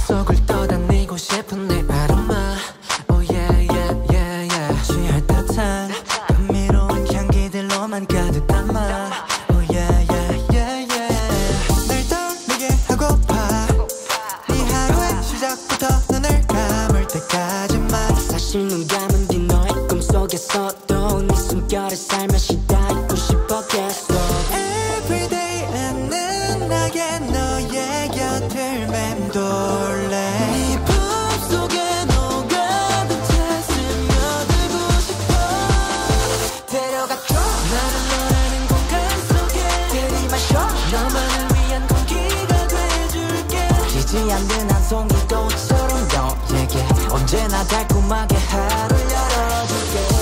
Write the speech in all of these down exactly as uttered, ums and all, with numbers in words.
맘속을 떠다니고 싶은 내 아로마 Oh yeah yeah yeah yeah 취할 듯한 감미로운 향기들로만 가득 담아 Oh yeah yeah yeah yeah 날 떨리게 하고파 네 하루의 시작부터 눈을 감을 때까지만 사실 눈 감은 뒤 너의 꿈속에서도 네 숨결에 살며시 다 있고 싶었겠어 Everyday 나는 나게 너의 곁을 맴돌래 네 품속에 녹아든 채 스며들고 싶어 데려가줘 나를 너라는 공간 속에 들이마셔 너만을 위한 공기가 돼줄게 지지 않는 한 송이 꽃처럼 너에게 언제나 달콤하게 하루를 열어줄게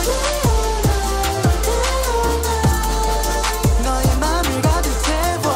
너의 맘을 가득 채워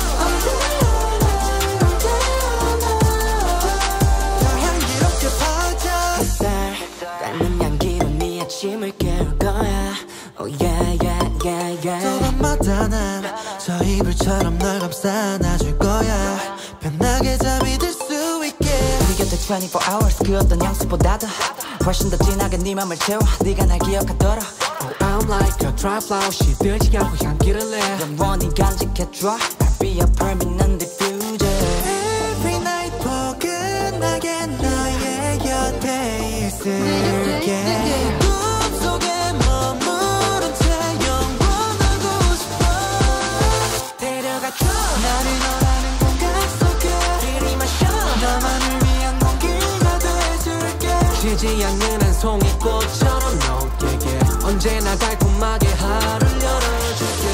더 향기롭게 퍼져 햇살 닮은 향기로 네 아침을 깨울 거야 Oh yeah yeah yeah yeah 또 밤마다 난 저 이불처럼 널 감싸 안아줄 거야 편하게 잠이 들 수 있게 네 곁에 twenty-four hours 그 어떤 향수보다도 훨씬 더 진하게 네 맘을 채워 네가 날 기억하도록 Oh I'm like a dry flower 시들지 않고 향기를 내 영원히 간직해줘 I'll be a permanent diffuser Every night 포근하게 너의 곁에 있을게 꿈속에 머무른 채 영원하고 싶어 데려가줘 나를 너라는 공간 속에 들이마셔 너만을 위한 공기가 돼줄게 지지 않는 한 송이 꽃처럼 너에게 언제나 달콤하게 하루를 열어줄게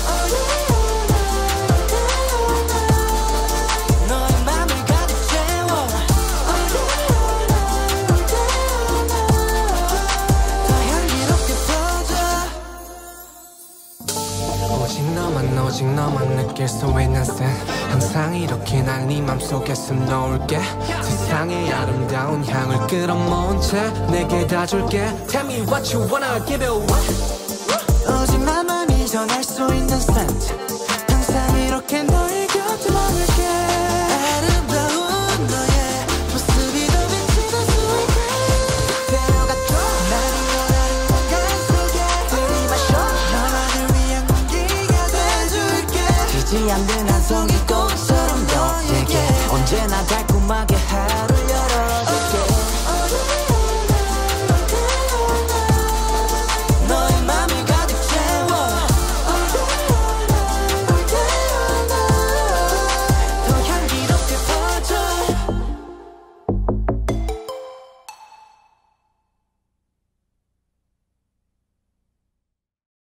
너의 맘을 가득 채워 더 향기롭게 퍼져 오직 너만 오직 너만 느낄 수 있는 새 항상 이렇게 날 네 맘속에서 놓을게 세상의 아름다운 향을 끌어모은 채 내게 다 줄게 Tell me what you wanna give it what 오직 나만이 전할 수 있는 scent 항상 이렇게 너의 곁에 머물게 아름다운 너의 모습이 더 비치는 수 있게 데려가줘 나를 원하는 공간 속에 들이마셔 너만을 위한 공기가 돼줄게 지지 않는 한 송이 꽃처럼 너에게 언제나 달콤하게